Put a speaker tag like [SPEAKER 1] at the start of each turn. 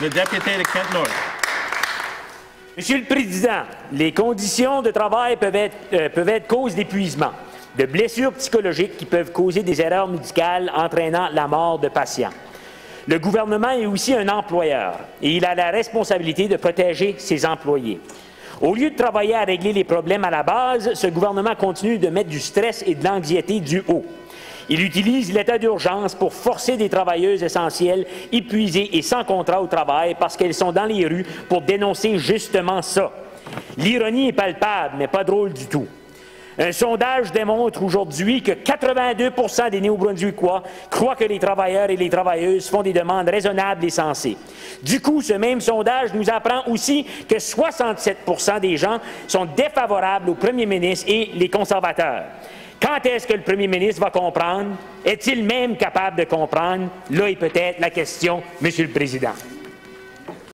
[SPEAKER 1] The deputy to Kent North.
[SPEAKER 2] Monsieur le Président, les conditions de travail peuvent être cause d'épuisement, de blessures psychologiques qui peuvent causer des erreurs médicales entraînant la mort de patients. Le gouvernement est aussi un employeur et il a la responsabilité de protéger ses employés. Au lieu de travailler à régler les problèmes à la base, ce gouvernement continue de mettre du stress et de l'anxiété du haut. Il utilise l'état d'urgence pour forcer des travailleuses essentielles épuisées et sans contrat au travail parce qu'elles sont dans les rues pour dénoncer justement ça. L'ironie est palpable, mais pas drôle du tout. Un sondage démontre aujourd'hui que 82 % des Néo-Brunswickois croient que les travailleurs et les travailleuses font des demandes raisonnables et sensées. Du coup, ce même sondage nous apprend aussi que 67 % des gens sont défavorables au premier ministre et les conservateurs. Quand est-ce que le premier ministre va comprendre? Est-il même capable de comprendre? Là est peut-être la question, Monsieur le Président.